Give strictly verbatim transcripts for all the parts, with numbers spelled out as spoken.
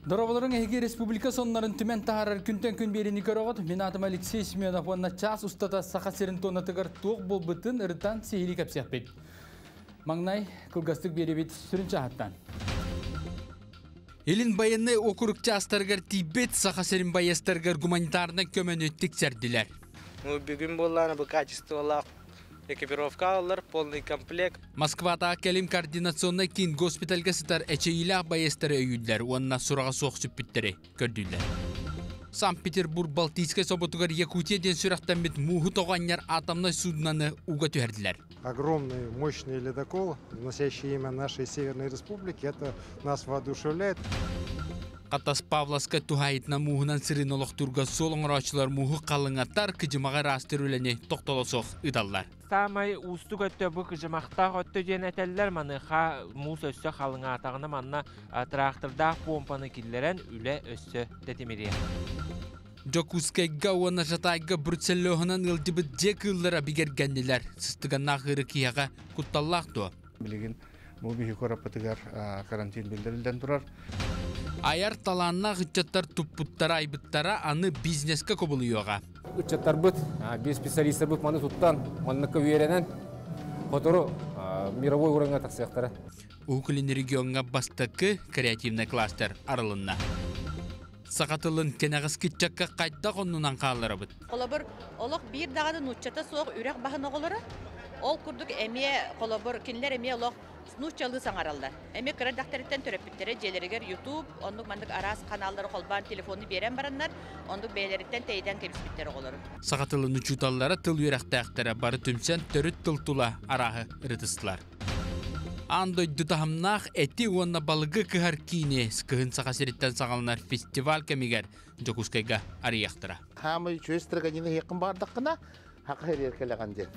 Дораболорун эги республика соннарын түмен тахарар күнтен күн берини көрөгөт. Мен атым Алексей Семенов онна час устата саха серин тонатыгар тук болбутун ырытан сехили капсяппет. Маңнай кылгастык беребет сүрүн чахаттан. Элин байыны окурук частаргар Тибет саха серин байыстаргар гуманитарны көмөнү тиксердилер. Ну бүгүн болланы бу качестволак экипировка алар, полный комплект. Москвада келим координационный кин госпитальга сытар эчейлах байыстары өйүлдер, онна сурага соқсып биттери көрдүлер. Санкт-Петербург Балтийская соботугар Якутия ден сүрақтан бит муху тоғаньяр атомной суднаны уга түһәрдилер. Огромный, мощный ледокол, носящий имя нашей Северной Республики, это нас воодушевляет. Катас Павловска тухайытна мухунан сырын олықтурга солоңырачылар муху қалыңаттар кыжымаға растырылене тоқтолосоқ ыдаллар. Самай устук өттө бу кыжымақтақ өттө ден әтәлілер маны ха мус өссө қалыңа атағына манна тракторда помпаны киллерен үле өссө тетемерия. Жокускайга уана жатайга Брюсселлохынан ылдыбыт жек ыллара бигергеннилер. Сыстыганна хыры кияға кутталлақту. Билигин бу бихи корапатыгар карантин билдирилден турар. Аяр таланна гычаттар туппуттара айбыттара аны бизнеске кобулуйоға. Гычаттар быт, без специалистар быт маны туттан, манныкка үйеренен, котору мировой уровня таксияқтары. Укулин регионга бастакы креативный кластер арылынна. Сақатылын кенағыз китчакка қайтта қоннунан қалары быт. Қолабыр олық бір дағады нұтчата соқ үрек бағын оғылары. Ол күрдік әме қолабыр кенлер әме олық нұтчалы саңаралдар. Әме кірі дақтарыттен төреппеттері желерігер YouTube, ондық мандық арас каналлары қолбан телефоны берен барандар, ондық бәйлеріттен тейден кеміспеттері қолары. Сақатылын ұчуталары тыл үйрақтақтары бары түмсен төріт тылтула арағы ырытыстылар. Андой дутахамнах эти уанна балыгы кыхар кине скыхын сақасериттен сағалынар фестиваль кемигер Жокускайга арияқтыра. Хамы чөстіріға нені хеқін бардыққына хақы еркелеген ден.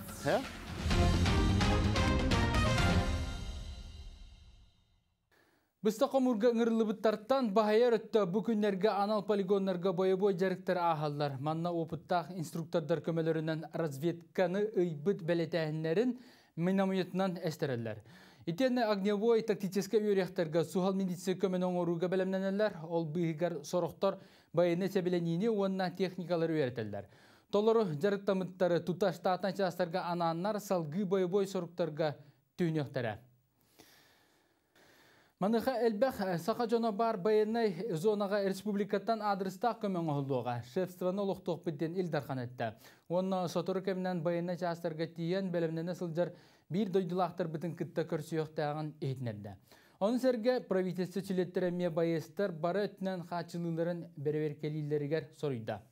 Бұста қомырға ыңырлыбыттарттан бағайар өтті бүкіндерге анал полигонларға бойы-бой жарықтар ағалар. Манна опыттақ инструктордар көмелерінен разведканы ұйбыт бәлетәхінлерін минамуетінен әстерелер. Итені огневой тактический үйректарға сухал медицина көмен оңыруға бәлемненелер, ол бұйығар сорықтар байыны сәбіленіне онна техникалар үйретелер. Толыры жарықтамыттары тұташ таатан частарға ананнар салғы бойы-бой сорықтарға түйінектері. Маныха әлбәқ сақа жона бар байынай зонаға республикаттан адрестақ көмен оғылуға. Шефстваны олықтық біттен илдархан етті. Оны сотыры кемінен байынай частарға тиен бәлемнені сылжар бір дойдылақтар бітін күтті көрсіyoқтағын ейтінерді. Оның сәрге правительство чилеттереме байыстар бары өтінен қачылыларын бәревер келейлерігер сорыйда.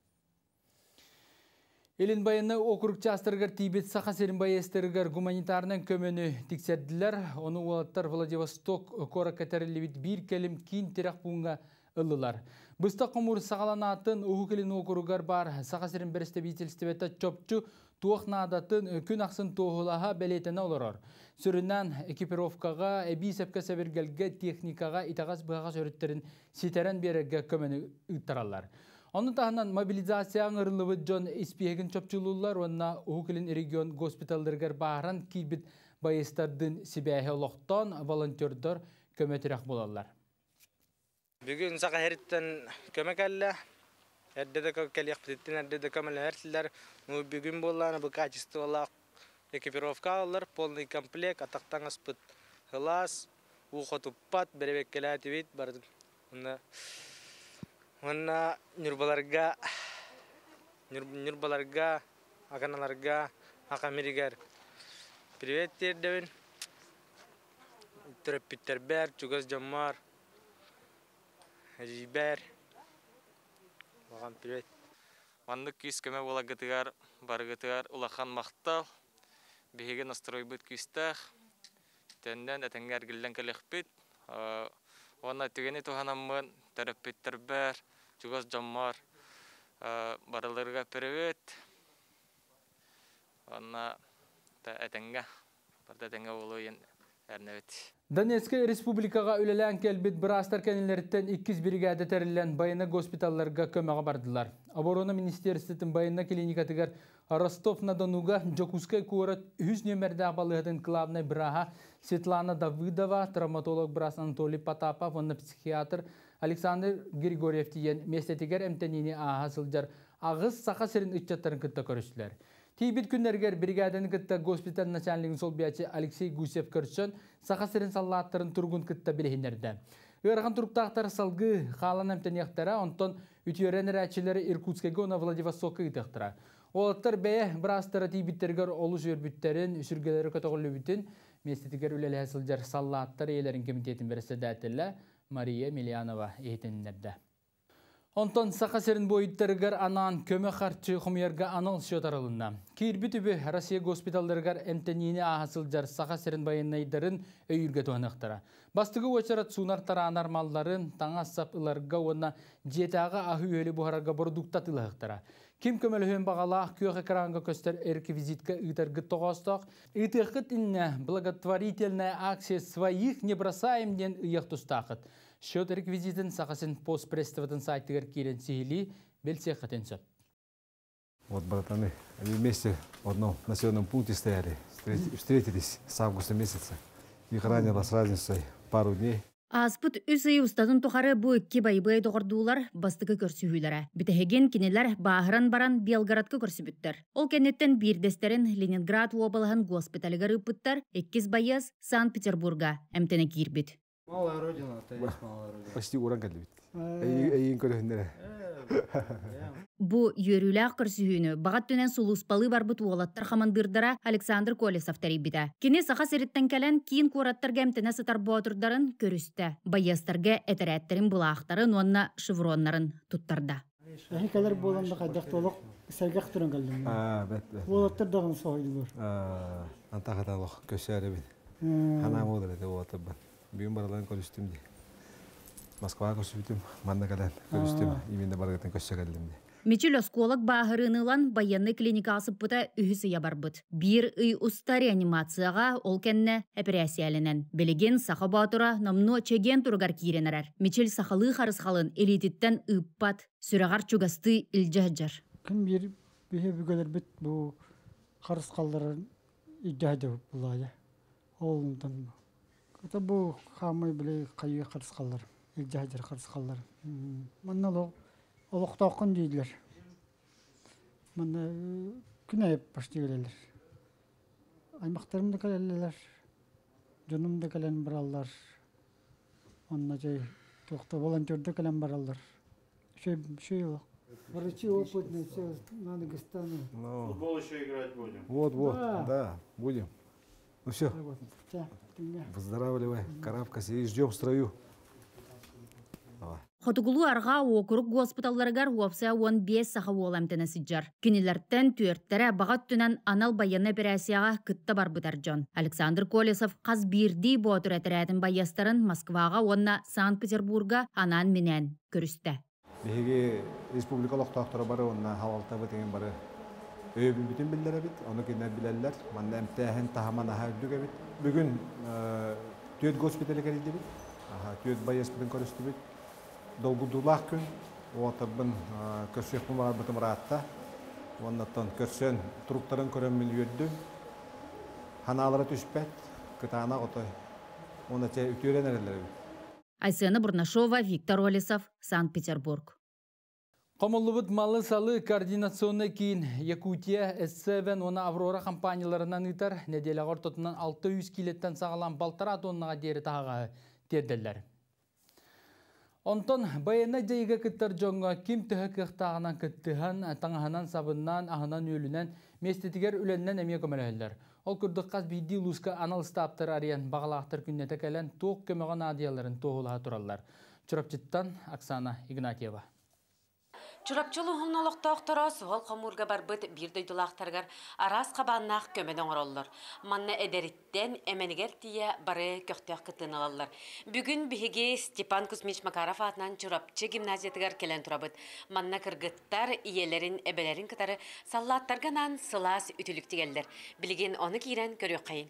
Елін байыны округ частыргар Тибет саха серин байыстыргар гуманитарнын көмөні тиксерділер. Оны уалаттар Владивосток кора кәтәрілібіт бір келім кейін терақ бұңға ылылар. Бұста қомыр сағаланатын ұғы келін округар бар саха серин берестебителістебетті чопчу туақнадатын күн ақсын тоғылаға бәлетені оларар. Сүрінен экипировкаға, әбі сәпкі сәбіргелге техникаға итағас бұғағас өріттерін сетерен береге көмөні ұттаралар. Onun tahından mobilizasiya ırılıbı John İspiyegin çöpçülüller onunla Uğukilin region hospitallargar bağıran kibit bayыстардın sibiyahı oloqtan volontördör kömetirek bulallar. Bugün sağa heritten kömek elle. Erdede kökeliyek bittin, erdede kömel hertler. Bugün bollarına bu kачестволак экипировка alır, полный комплект, атақтан аспыт хылас, уқы туппат, беребек келәті бейт барды. Mana nyurbalarga, nyurbalarga, akanalarga, akamirigar. Привет, Девин. Терпитербер, чугас Джамар, Жибер. Вам привет. Ванны кис көмө бола гытыгар, бар гытыгар улахан мактал. Беге настрой бит кистах. Тенден этенгер гилден келехпит. Ванна тигени туханаммын терпитербер. Чугас Джаммар, бараларга привет. Она та этенга, барда этенга болуен эрнебет. Донецкая республикага үлелән келбит брастар кенелерден икки бригада терилен байына госпиталларга көмөгө бардылар. Оборона министерствотун байына клиникатыгар Ростов-на-Донуга Жокускай курат үз нөмердә балыгын главный браха Светлана Давыдова, травматолог брас Анатолий Потапов, он психиатр Александр Григорьев тиен местетигер эмтенини аха сылжар агыс сақа сирин ытчаттарын кытта көрүштүлөр. Тийбит күннергер бригаданы кытта госпиталь начальнигин сол биячы Алексей Гусев көрсөн сақа сирин саллааттарын тургун кытта билехинерде. Өрган туруктактар салгы халан эмтенияктара онтон үтүөрен рачилери Иркутскеге она Владивостокка ытыктыра. Олаттар бәе брастары тийбиттергер олус өрбүттерин үсүргелери көтөгүлүбүтүн местетигер үлеле сылжар саллааттар иелерин комитетин берседателле Мария Милянова эйтеннерде. Онтон сақа серин бойыттарыгар анан көмө харчы хумерга анал шотарылында. Кирби түбі Россия госпиталдарыгар эмтенини ахасылжар сақа серин байынайдарын өйірге туанықтыра. Бастығы очарат сунар таран армалларын таңа сап ыларга онна жетаға ахы өлі бұхарага продуктат ылағықтыра. Ким көмөлөһөн бағалақ күйөк экранга көстер эрквизитка ытаргы тоғастық. Ытықыт инне благотворительная акция своих не бросаем ден ыяқ тұстақыт. Счет реквизитин сақасын постпредставатын сайтыгар кирен сихили белсех қатенсөп. Вот, братаны, они вместе в одном населенном пункте стояли, встретились с августа месяца. Их ранило с разницей пару дней. Аспыт үс ый устатын тухары бу икки байбай тоғырдуулар бастығы көрсүхүләрі. Бітігеген кенелер баһыран баран Белгородка көрсүбүттер. Ол кеннеттен бирдестерин Ленинград облығын госпиталыгар ыппыттар, эккиз байыз Санкт-Петербурга әмтені кирбит. Малая родина, то есть малая родина. Почти уран кәлбит. Әйін көрігіндері. Бу йөрүләк көрсүхүнү багат төнен сулуспалы барбыт уолаттар хамандырдара Александр Колесов тарибита. Кене саха сериттен келен кийин кураттарга эмтене сытар боотурдарын көрүстө. Байястарга этереттерин булаактарын онна шевроннарын туттарда. Эхикалар боланда кайдактолук сергак туран келдим. А, бет бет. Уолаттар дагы сойлдулар. А, антахаталык көсөрү бит. Хана модулы деп отып. Бүгүн бараларын көрүстүм ди. Москвага көрсүбүтүм, манда калан көрүстүм. Именно баргатын көсөгөлдүм ди. Мичил осколог баһырынылан военный клиника асыппыта үхісі ябарбыт. Бир ый уста реанимацияға ол кенне операциялenen. Белеген саха батура намно чеген тургар киренерер. Мичил сахалы харысхалын элититтен ыппат, сүрағар чугасты илжаджар. Кім бир бихе бүгелер бит бу харысхаларын илжаджар булая. Олундан. Ката бу хамай биле кайы харысхалар, илжаджар харысхалар. Маннало Олуқтақын дейділер. Мына күн айып башты келелер. Аймақтарымды келелер. Жонымды келен баралар. Онна жай тоқта волонтерді келен баралар. Шей олық. Врачи опытные, все, надо гастаны. Футбол еще играть будем. Вот, вот, да, будем. Ну все, выздоравливай, карабкайся и ждем в строю. Хотугулу арга округ госпиталларыгар уапса он бес саха уоламтена сиджар. Кинилерттен түөрттері бағат түнен анал байыны операцияға кытта барбытар жон. Александр Колесов қаз бирди боотур әтірәтін байястарын Москваға онна Санкт-Петербурга анан менен көрісті. Беге республикалық тақтыры бары, онна хавалта бітеген бары өйбін бүтін білдері бит, оны кенер білелер. Манда әмтәхін тахаман аға үдігі бит. Бүгін төт госпиталі кәрейді бит, төт байяс бүтін көрісті бит. Долгудулах күн, отабын көрсөкпін бар бұтым раатта. Оннаттан көрсен тұруқтарын көрен милиөрді. Ханалары түшпәт, кытана отой. Оны тәй үтөрен әрелері. Айсена Бурнашова, Виктор Олесов, Санкт-Петербург. Комоллубут малы салы координационный кейін Якутия, эс севен, оны Аврора компанияларынан ытар, неделағыр тотынан алты жүз килеттен сағалан балтара тоннаға дері тағаға терделер. Онтон байына жайга кыттар жоңга ким төһө кыхтагынан кыттыхан таңаханан сабыннан ахынан өлүнен местетигер үленнен эмие көмөлөлөр. Ол күрдүккас бидди луска аналстаптар ариен багалаактар күннете келен тоок көмөгөн адияларын тоолаа тураллар. Чурапчыттан Оксана Игнатьева. Чурапчылы хомнолоқтоқтора суғал қамурға барбыт бірді дулақтарғар арас қабаннақ көмеден ороллар. Манна әдеріттен әменігер тие бары көқтеқ кытын алалар. Бүгін бігі Степан Кузьмич Макаров атынан чурапчы гимназиятығар келен тұрабыт. Манна кыргыттар иелерін әбелерін кытары саллаттарғанан сылас үтілікті келдер. Білген оны кейрен көрі қайын.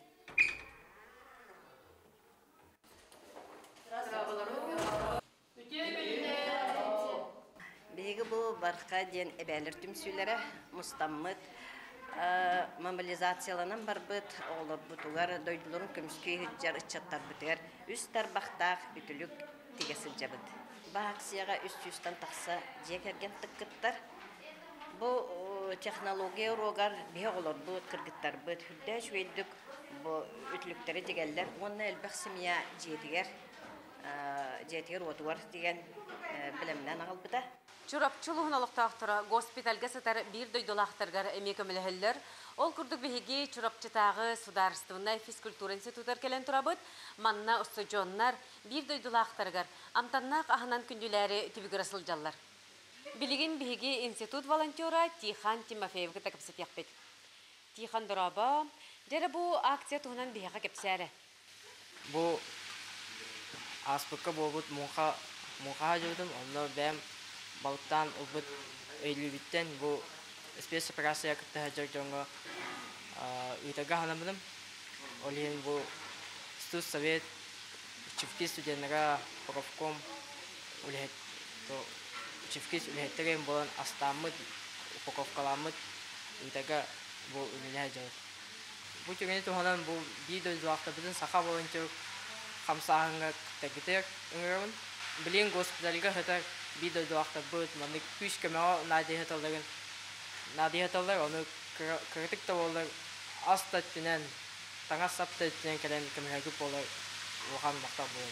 Беги бу барқа ден әбәлер түмсүләре мустаммыт мобилизацияланан барбыт олар бутугар дойдуларын көмүскө жар ичаттар битер үстәр бахтак үтүлүк тигесил жабыт. баксияга үч жүздөн такса жекерген тыккыттар. Бу технология урогар бие олор бу кыргыттар бу хүлдәш вейдик бу үтлүктәре дигәнләр. Монны элбәк семья жетигер жетигер отуар дигән билемнән албыта. Чурапчылыгын алыктактыра госпитальга сатар бир дойдолактаргар эмекемелһелләр. Ол курдук биһиги чурапчытагы Сударственная физкультура институтар келен турабыт. Манна устожоннар бир дойдолактаргар амтаннак аханан күндүләре тибиграсыл жаллар. Билигин биһиги институт волонтера Тихан Тимофеевга такапсат якпет. Тихан дораба, дере бу акция туһунан биһига кепсәре. Бу аспыкка болбут муха муха жудым, онно бәм Балтан убыт өйлүбиттен бу спецоперация кытта жагдонго үтага ханамдым. Олен бу студ совет чифки студенттера профком улет то чифки улеттеген болон астамыт упаковкаламыт үтага бу үлеле жай. Бу түгене туханан бу видео дуакта бидин саха волонтер хамсаанга тегитер ыңырын. Билин госпитальга хатар видео дуакта бут маны күч камера нади хаталган нади хаталар оны критик таволар астаттинен таңа саптаттинен келен камерага болар ухан мактап болар.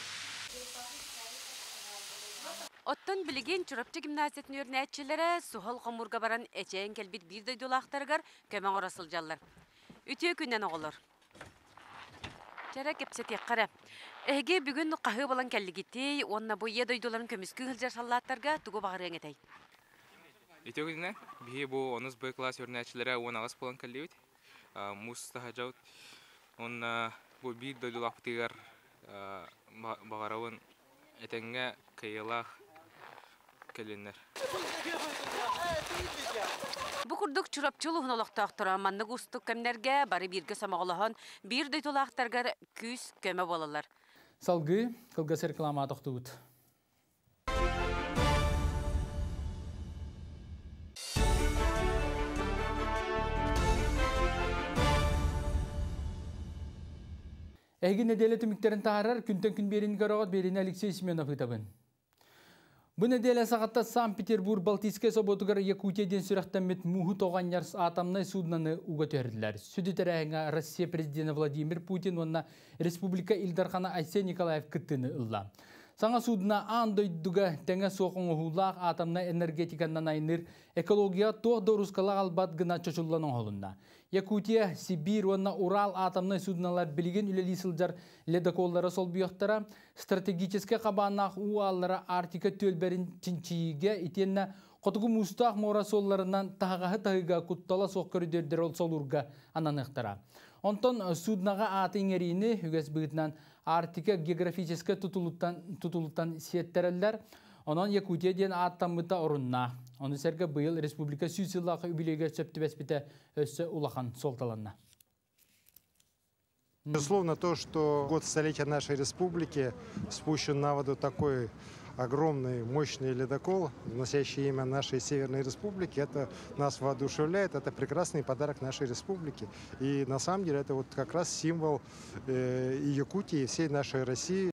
Оттон билигин Чурапчы гимназиятын өрнәтчиләре сухал камурга баран эчен келбит бир дойдулактаргар көмөң орасыл жаллар. Үтө күннән оголор. Чара кепсет яккара. Эге бүгүн кахы балан келлигити, онна бу е дойдуларын көмүскү хилжар саллаттарга тугу багырын этей. Үтө күннән бие бу онус б класс өрнәтчиләре он агыс балан келлибит. Муста хаҗаут. Онна бу бир дойдулактыгар багарауын этеңгә кыйлах келеннер. Бу курдук чурапчылыгын олоктактыра манны густук кемнерге бары бирге самоголохон бир дойдулактаргар күз көмө болалар. Салгы кылгас реклама токтубут. Эги неделе түмүктерин таарар күнтөн күн берин көрөгөт берин Алексей Семенов ытабын. Бу неделе сагатта Санкт-Петербург Балтийский соботугар Якутияден сүрөктөнмөт муху тоганьяр атомный суднаны уга төрдүлөр. Сүдүтөрөңө Россия президенти Владимир Путин онна Республика Илдархана Айсен Николаев кыттыны ылла. Саңа судна андойдуга теңе соқын ухулақ атомный энергетиканнан айныр экология тоғды рускалақ албат гына чочулланын холунна. Якутия, Сибирь, онна Урал атомный судналар билген үлелі сылжар ледоколлары сол бүйоқтара стратегическе қабанақ уаллара Арктика төлберін чинчиге итенна қотугу мустақ морасолларынан тағағы тағыға куттала соқ көрдердер ол солурга ананықтара. Онтон суднаға аты еңеріні үгес бұғытынан Арктика географическе тутулуттан сиеттерелер, онон Якутия ден аттамыта орунна. Оны сәргі бұйыл Республика Сүйсіллақы үбілеге сөпті бәспіті өссі улахан солталанна. Безусловно, то, что год столетия нашей республики спущен на воду такой огромный, мощный ледокол, носящий имя нашей Северной Республики, это нас воодушевляет, это прекрасный подарок нашей республики. И на самом деле это вот как раз символ э, и Якутии, и всей нашей России.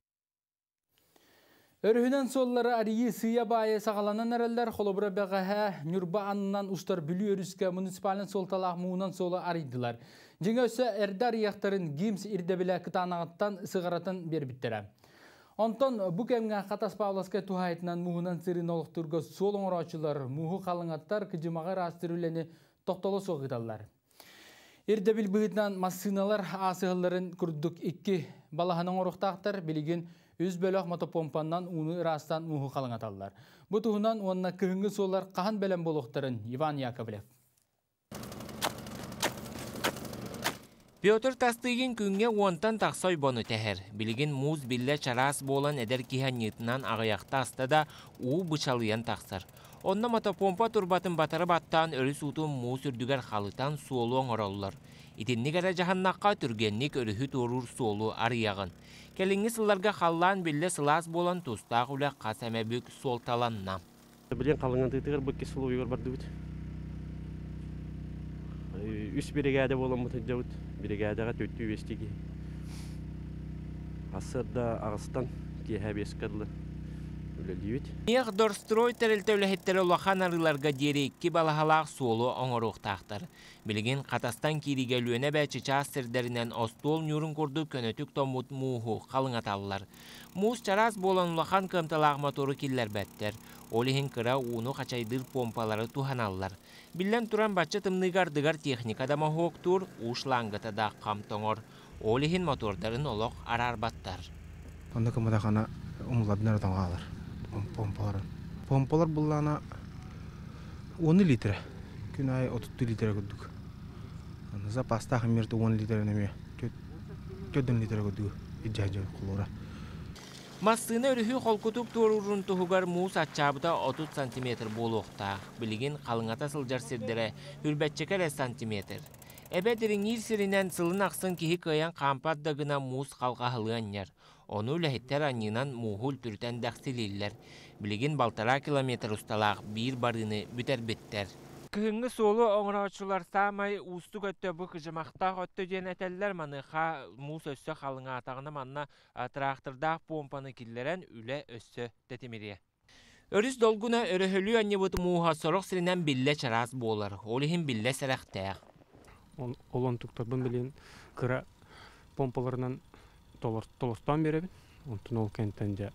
Өрүнен соллары арии сыя байы сағаланан әрелер холобыра бәғәһә нүрба анынан ұстар бүлі өріске муниципален солталақ мұғынан солы аридылар. Жеңе өсі әрдар яқтарын гимс ирдебілі кытанағыттан сығаратын бербіттері. Онтон бұ кәмге Қатас Павловскай тухайтынан мұғынан сырын олықтырғы солың орачылар, мұғы қалыңаттар күжімаға растырылені тоқталы соғыдалар. Ирдебіл бұғытынан массыналар асығыларын күрдік екі балахының орықтақтар білген үз бөлөк мотопомпаннан уны растан мұғы қалыңаталар. Бұ тұғынан онына күхінгі солар қахан бәлем болуқтарын Иван Яковлев. Петр Тастыгин күнге онтан тақсой боны тәхір. Білген муз билле чарас болан әдер киханетінан ағаяқта астада уу бычалыян тақсар. Онна мотопомпа турбатын батары баттан өріс утын муз үрдігер қалытан суолуан оралылар. Итинник әрі жағаннаққа түргенник өріхі торур суолу арияғын. Келіңі сылларға қаллан билле сылас болан тұстақ үлі қасаме бүк солталанна. Білен қалыңын тұйтығыр бүкке сұлу үйгір барды бүт. Үс бригада болан бұты жауыт. Бригадаға төтті өстеге. Асырда ағыстан кейхә бес қырлы. үлелибит. Нех дорстрой тәрелті өләхеттері улахан арыларға дері икки балахалақ суолу оңоруқтақтар. Білген Қатастан киригелуіне бәчі частердерінен остол нүрін күрді көнөтік томут муғу қалыңаталылар. Муз чарас болан улахан көмталақ моторы киллер бәттер. Олихин кыра уну қачайдыр помпалары туханаллар. Билен туран бачы тымныгар-дыгар техникада махуоктур ушлаңғыта да қамтоңор. Олихин мотордарын олық арарбаттар. Онда кымадақана умладнар таңғалар. Помпалар. Помпалар бұллана он литр. Күн ай отыз литр көддік. Запаста хамерті он литр неме. Төдін литр көддік. Иджай-жай құлура. Массыны өрүхі қолкутук туырурун туһугар муус атчабыта отuz сантиметр болуқта. Билигин қалыңата сылжар сирдері үрбәтчекеле сантиметр. Эбе дирин сиринен сылын ақсын кихи кыян қампат дагына муус қалғағылы аньяр. Оны үләхеттер аньынан муғул түртен дәқсилиллер. Билигин балтара километр усталақ бір барыны бүтер биттер. Кыһыңы солу оңыраучулар самай усту көттө бу кыжымактак өттө ден этеллер маныха муус өссө халыңа атагына манна трактордак помпаны киллерен үле өссө тетимире. Өрүс долгуна өрөһөлүү аннебут мууха сорок сиринен билле чарас болар. Олихин билле серехтег. Олон туктарбын билен кыра помпаларынан толостан беребин. Онтун ол кенттенде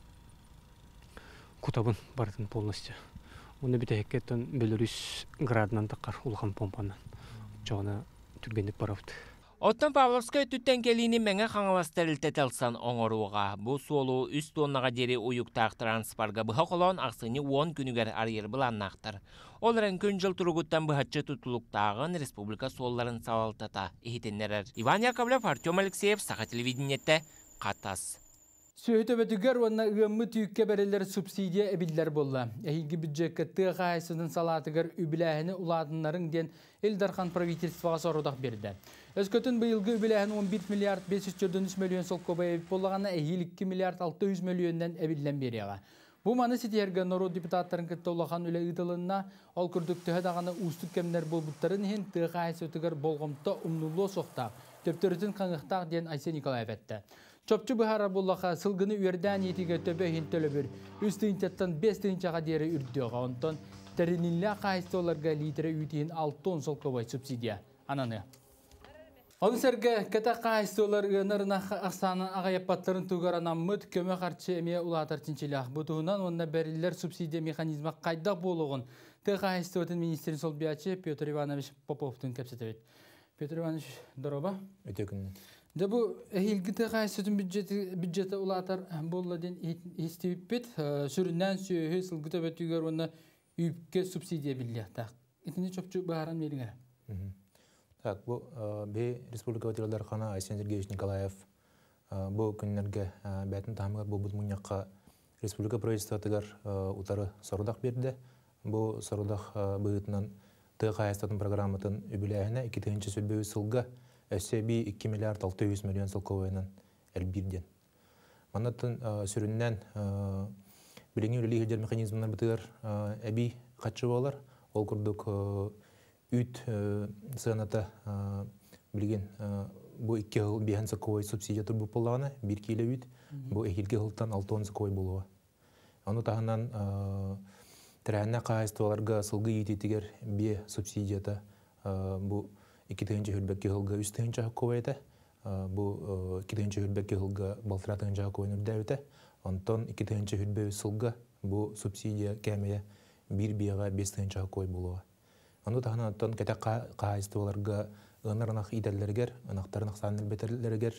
кутабын бартын полностью. Оны бите хеккеттен Беларусь градынан тақар улхан помпанан. Жоғына түргендік баравды. Оттан Павловская түттен келini мәңе қаңыластарылтетелсан оңоруға. Бұл солу үст тоннаға дері уюктақ транспарға бұға қолан ақсыны он күнігер арьер бұланнақтыр. Оларын күн жыл тұрғыттан бұхатчы тұтылықтағын республика солларын салалтата ехетенлерер. Иван Яковлев, Артем Алексеев, Саха телевидениетте, Қатас. Сөйті бөтігер онна ұғымы түйікке бәрелер субсидия әбілдер болла. Әйілгі бюджетке тыға айсының салатығыр үбіләхіні ұладынларын ден Элдархан правительствоға сорудақ берді. Өскөтін бұйылғы үбіләхіні он бір миллиард бес жүз он үч миллион сол көбі әбіт болағана әйіл екі миллиард алты жүз миллионнан әбілден береға. Бұл маны сетергі народ депутаттарын кітті олақан үлі ұдылынна ол күрдік түхі дағаны ұстық кәмдер болбуттарын хен тыға айсы өтігер болғымта ұмнулы соқтақ, төптөрітін қаңықтақ ден Айсе Николаев әтті. Чопчу бұхара боллаға сылғыны үйерден етіге төбе хентелі бір үз түйінтеттен бес түйінчаға дері үрдіға онтон тәрінілі қайысты оларға литері үйтейін алтон сол көбай субсидия. Ананы. Оны сәргі кәті қайысты олар ұғынырына ақсаны ағайаппаттарын туғаран аммыд көмі қарчы әме ұлатар тінчелі ақ. Бұтығынан онына бәрілер субсидия механизмі қайдақ болуғын. Ты қайысты өтін министерін сол биячы Петр Иванович Поповтың кәпсетевет. Петр Иванович, дороба? Өте күнін. Да бу элгите гайсытын бюджети бюджети улатар болладен истибит сүрүнөн сүйө сылгыта бөтүгөр уна үйкке субсидия биллиякта. Итини чопчу бааран бериңер. Так, бу бе республика ватилдар хана Айсен Сергеевич Николаев бу күннәргә бәтен тамгар бу бут муньякка республика правительствотыгар утары сорудак берди. Бу сорудак быытынан тыгайстатын программатын үбүләһенә икенче сүлбө сылга Өсеби iki миллиард алты жүз миллион сылковайнан әлбирден. Манаттын сүріннен біліңі өлі елдер механизмнар бітігер әбі қатшы болар. Ол күрдік үт сығаната білген бұл екі ғыл бейін сылковай субсидия тұр бұл болағына бір келі үт. Бұл әкелге ғылттан алты он сылковай болуға. Оны тағынан тірәніне қайыстыларға сылғы ететігер бе субсидията бұл Икитенче хөлбәкке хылга үстенче хакковайта. Бу икитенче хөлбәкке хылга балтыратынча хакковайныр дәвите. Антон икитенче хөлбә сылга бу субсидия кәмәя бир бияга бестенче хакковай булуга. Аны тагын антон кәтә кайыстыларга ынырнак идәлләргә, анактарнак санын бетерләргә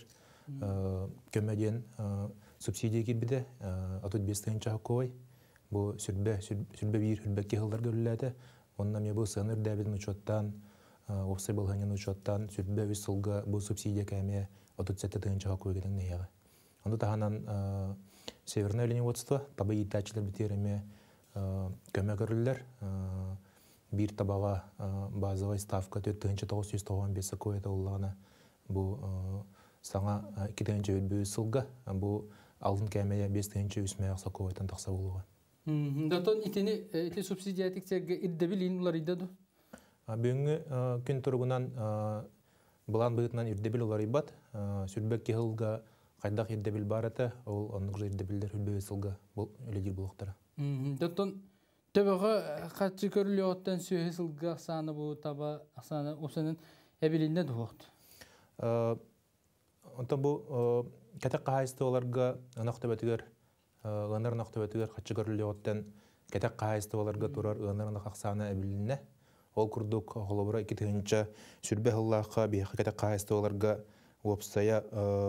көмәдән субсидия кирбиде. Атут бестенче хакковай. Бу сүрбә сүрбә бир хөлбәкке хылларга үлләде. Оннан ме бу сыныр дәбиден учоттан Опсай болғанын ұчаттан сүрбе өз сылға бұл субсидия кәме отыз жеті тыгынчаға көйгенің нейеға. Онды тағанан Северное лениводство табы етәчілер бітеріме көмі көрілілер. Бір табаға базовай ставка төрт тыгынча тоғыз жүз тоғыз бесі көйеті олағына бұл саңа екі тыгынча өтбе өз сылға бұл алдын кәмея бес тыгынча үсмей ақса көйетін тақса болуға. Датон итini субсидия тексерге иддебілін олар иддаду? Бүгінгі күн тұрғынан бұлан бұғытынан үрдебіл олар ибат. Сүрбәк кеғылға Кайдак ирдебил барата, ол оннук ирдебилдер хүлбөбө сылга бул өлөдүр булуктара. Доттон төбөгө катчы көрүлөттөн сөйө сылга саны бу таба саны осанын эбилинде дуот. Э онтон бу кетек кайыстууларга анактабетигер ынар анактабетигер катчы көрүлөттөн кетек кайыстууларга турар ынар анаксаны эбилинне. Ол курдук холобура iki тыгынча сүрбе хыллаакка бияка кетек кайыстууларга опсая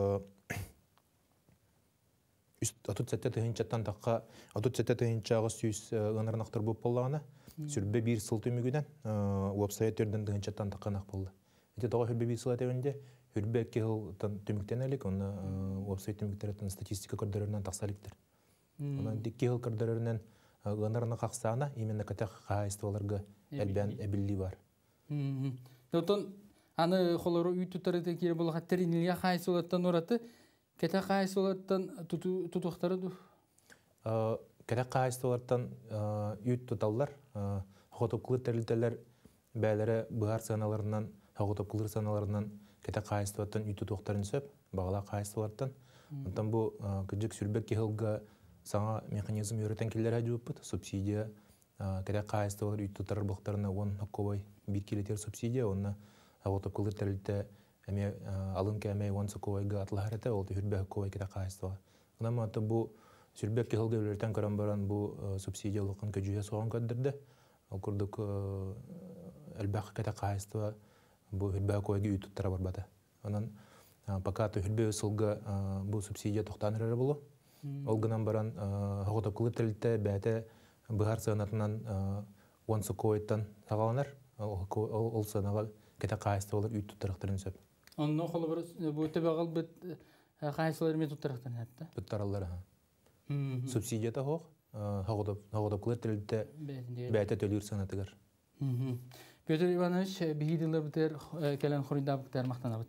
отут сетте тыгынчаттан такка отут сетте тыгынчагы сүйүс ынарнактыр буп боллагана сүрбе бир сыл түмүгүнөн опсая төрдөн тыгынчаттан такканак болду. Эти тога сүрбе бир сыл этебинде сүрбе эки жыл түмүктен элек оны опсая түмүктерден статистика көрдөрүнөн таксаликтер. Анан эки жыл көрдөрүнөн ынарны каксана именно кетек кайыстууларга элбен эбилли бар. Дотон аны холору үй тутарыта кире болга теринилия кайсылаттан ураты кетек кайсылаттан тутуктары ду. Э кетек кайсылаттан үй туталлар, хотоклы терилтелер бәлере быгар саналарынан, хотоклы саналарынан кетек кайсылаттан үй тутуктарын сөп, багала кайсылаттан. Онтан бу кыжык сүрбек кылга саңа механизм үйрөтен киллер ажыппыт, субсидия кетек кайсылар үй тутар буктарына он хоккой бир килотер субсидия, онна хотоклы терилте эме алын кеме он сокойга атлахарата ол хүрбек кой кетек кайсылар. Анан ата бу сүрбек кылга үйлөртөн көрөн баран бу субсидиялыкын көжүгө согон көддөрдү. Ал курдук элбак кетек кайсылар бу хүрбек койга үй туттара барбады. Анан пока хүрбек сылга бу субсидия токтаныры болу. Ол гынан баран хотоклы терилте бәте быгар санатынан он сокойттан тагаланар. Ол санага кетек кайсылар үй туттарактарын сөп. Онно холобур бу төбөгөл бит кайсылар мен туттарактан хатта. Туттаралар ха. Субсидията хох, хагодоп хагодоп терилте бәте төлүр санатыгар. Петр Иванович бигидилер битер келен хоридабыктар мактанабыт.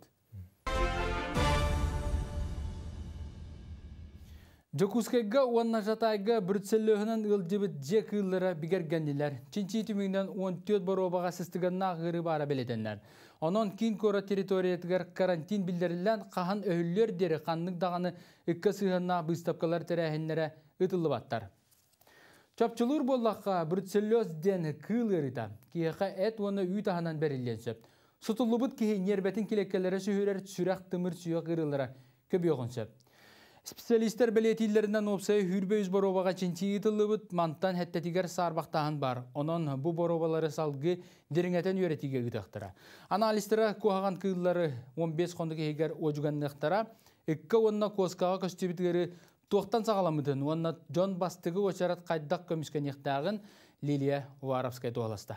Жокускайга уанна жатайга бүртселлөһүнөн ылжыбыт жекыллары бигергенилер. Чинчи түмүнөн он төрт боробага сыстыганна гыры бара белетенler. Онон кин кора территориятыгар карантин билдирилен кахан өһүллөр дери каннык даганы ыкка сыганна быстапкалар терехиннере ытылыбаттар. Чапчылыр боллакка бүртселлөс ден кылырыта кияка эт оны үй таханан берилленсеп. Сутулубут кихи нербетин килеккелere сүйөрер сүрак тымыр сүйө кырылара көбөйгөнсеп. Специалисттер белетиллеринен опсай хүрбөйүз боробага чинчи ытылыбыт мантан хеттетигер сарбактаан бар. Онон бу боробалары салгы дериңетен үйретиге гытактара. Аналистера кухаган кыыллары он беш кондук эгер ожуганныктара икка онна коскага көстүбүтгери токтан сагаламытын. Онна жон бастыгы очарат кайдак көмүскөнектагын Лилия Варовская туаласта.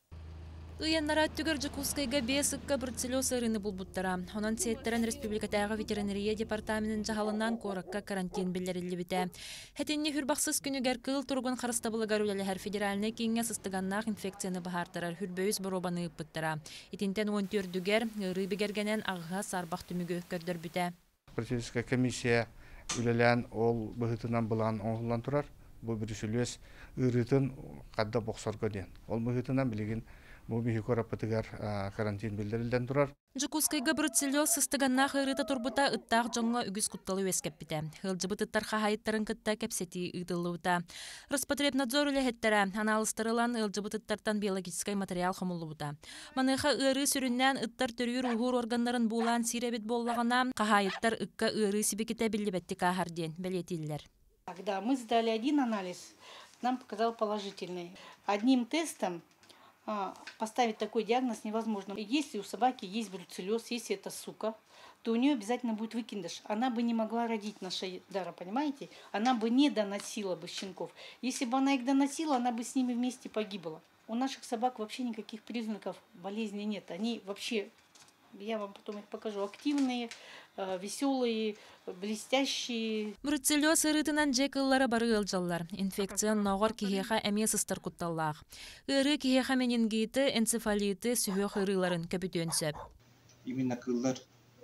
Ыяннара түгөр Жокускайга бес ыкка бруцеллез ырыны булбуттара. Онан сеттерен республикатагы ветеринария департаментин жаһалынан коракка карантин билдирилди бите. Хетинни хүрбаксыз күнүгер кыл тургун харыстабылыгар үлелер федеральный кеңес ыстыганнак инфекцияны бахартарар хүрбөйүз боробаны ыппыттара. Итинтен он төрдүгер ыры бигергенен агга сарбак түмүгө көрдөр бите. Политическая комиссия үлелен ол быһытынан булан оңулан турар. Бу бруцеллез ырытын кадда боксорго ден. Ол быһытынан билеген бу бихикора патыгар карантин билдирилден турар. Жокускайга бруцеллез сыстыганнах ырыта турбута ыттак жоңго үгүз кутталы өскеппите. Хылжыбыт ыттар хахайыттарын кытта кепсети ыдылыбыта. Роспотребнадзор үлехеттере аналыстырылан ылжыбыт ыттартан биологический материал хомулубута. Маныха ыры сүрүннен ыттар төрүр угур органнарын булан сиребит боллагана хахайыттар ыкка ыры сибеките билибетти кахарден белетиллер. Когда мы сдали один анализ, нам показал положительный. Одним тестом поставить такой диагноз невозможно. Если у собаки есть бруцеллез, если это сука, то у нее обязательно будет выкидыш. Она бы не могла родить на шее Дара, понимаете? Она бы не доносила бы щенков. Если бы она их доносила, она бы с ними вместе погибла. У наших собак вообще никаких признаков болезни нет. Они вообще, я вам потом их покажу, активные, веселые, блестящие. Бруцеллез ырытынан жекыллары бары ылжаллар. Инфекцион ногор кихеха эмес ыстар кутталлах. Ыры кихеха менингиты, энцефалиты сүйөх ырыларын көпүтөнсөп. Именно кыллар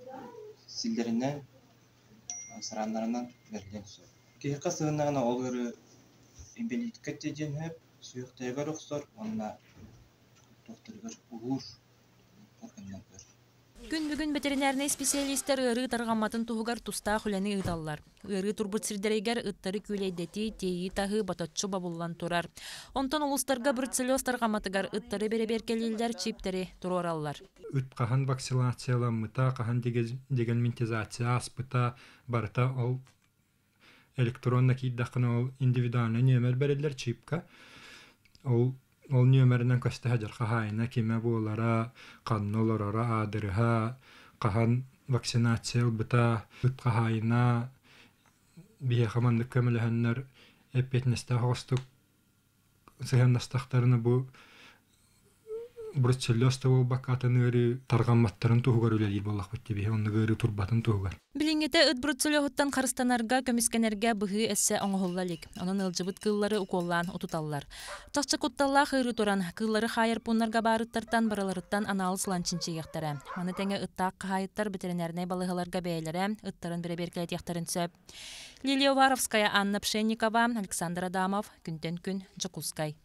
силдеринен, сарандарынан берилген сөп. Кихеха сыгынагана ол ыры эмбелиткет деден хөп, сүйөх тайгар оксор, онна докторгар угур органнан бер. Күн бүгін ветеринарный специалисттер ыры тарғаматын туғығар туста хүләні ыдаллар. Ыры турбут сирдерегер ыттары күлейдети тейі тағы бататчы бабуллан турар. Онтон улустарга бруцеллез тарғаматыгар ыттары береберкелилдер чиптері турораллар. Үт қахан вакцинацияламыта, қахан деген ментизация аспыта, барыта ол электронна кейддақын ол индивидуальный нөмер берелер чипка. Ол Ол нөмерінен көсті хәджір қағайына кеме болара, қанны оларара адырыға, қаған вакцинация бұта, үт қағайына, бие қамандық көміліхінлер әппетінесті қоғыстық сығандастақтарыны бұл бруцеллезді ол бақатын өрі тарғаматтарын туғығар өлелер болақ бітті бе, оны өрі турбатын туғығар. Билиңете ыт бруцеллезуттан қарыстанарға көміскенерге бұғы әсі оңғоллалик. Onun ылжыбыт кыллары уколлан утуталлар. Чақчы кутталла хыры туран кыллары хайыр пуннарға барыттартан бараларыттан аналыз ланчинчи яқтары. Аны тәңе ыттақ қайыттар ветеринарнай балығыларға бәйлері ыттарын біреберкелет яқтарын сөп. Лилия Варовская, Анна Пшенникова, Александр Адамов, Күнтен күн, Жакускай.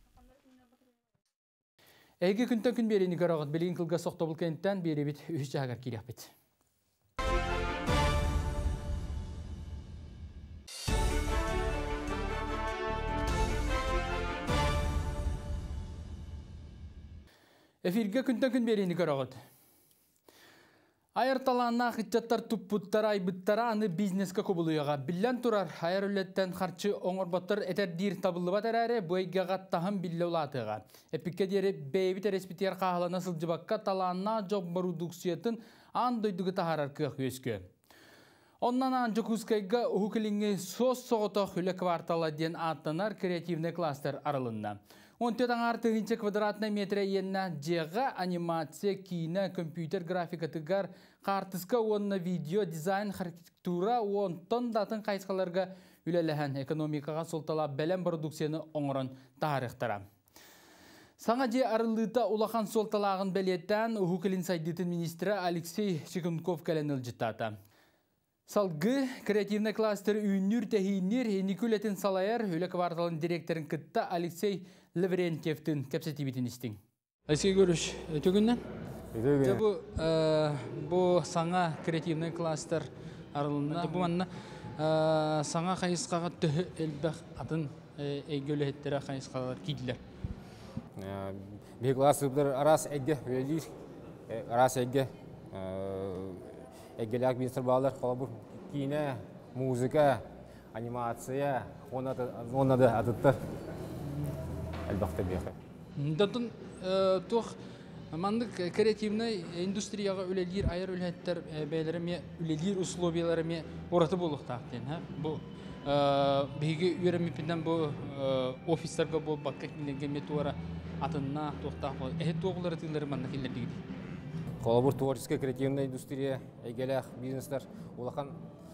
Әйге күнтен күн берені қарағыт білген кылға соқтобыл кенттен бері бет үш жағар керек бет. Эфирге күнтен күн берені қарағыт. Айыр таланна қытчаттар тұппуттар айбыттара аны бизнеске көбілуяға. Біллән тұрар айыр үлеттен қарчы оңырбаттар әтер дейір табылы бат әрәрі бұйгаға тағым білі ұлатыға. Эпикке дері бейбіт респитер қағылана сылжыбаққа таланна жоп продукциятын ан дойдығы тағарар күйек өскі. Оннан ан Жакускайға ұхықыліңі сос соғыта хүлі квартала ден аттанар креативный кластер арылында. Он тетан артығынчы квадратный метре енна жеға анимация, кино, компьютер графикатыгар, қартысқа онна видео, дизайн, архитектура, он тон датын қайсқаларға үлеліген экономикаға солтала бәлем продукцияны оңырын тарихтара. Саңа же арылыта улахан солталағын бәлеттен ұхықылын сайдетін министрі Алексей Чекунков кәлін ұлжыттата. Салгы креативный кластер үйіннір тәхейіннер Никулетін Салайар өлі кварталын директорын кітті Алексей Лаврентьевтің кәпсетебетін істің. Алексей Гөріш, өтігіннен? Өтігіннен. Бұл саңа креативный кластер арылында. Бұл манна саңа қайысқаға түхі әлбәқ атын әйгөлі әттері қайысқалар кейділер. Бұл кластер арас әйге, арас әйге. Әгелек министр bağlar, қолабыр кино, музыка, анимация, оны да адыттар. Әлбақты бейхі. Датын тұқ, мандық креативный индустрияға үлелер, айыр үлеттер бәйлеріме, үлелер условияларыме ораты болуқтақтен. Бұл бейгі үйерімепінден бұл офистарға бұл баққа кенеге метуара атынна тоқтақ бұл. Әйт тоғылары тылары мандық елдер дегеді. Қолабыр творческая креативная индустрия, әйгелек бизнестер, олақан